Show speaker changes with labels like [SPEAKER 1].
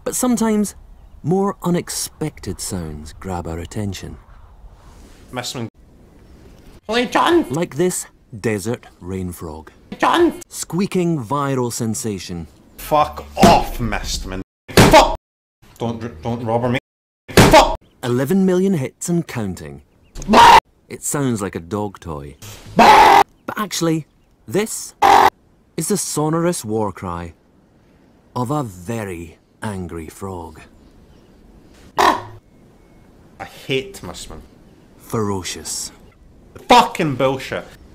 [SPEAKER 1] But sometimes, more unexpected sounds grab our attention.
[SPEAKER 2] Missman. Play John!
[SPEAKER 1] Like this desert rain frog.
[SPEAKER 2] John!
[SPEAKER 1] Squeaking viral sensation.
[SPEAKER 2] Fuck off, Mistman. Fuck! Don't robber me. Fuck!
[SPEAKER 1] 11 million hits and counting. It sounds like a dog toy.
[SPEAKER 2] Bah!
[SPEAKER 1] But actually, this is the sonorous war cry of a very angry frog.
[SPEAKER 2] I hate Mistman.
[SPEAKER 1] Ferocious.
[SPEAKER 2] Fucking bullshit.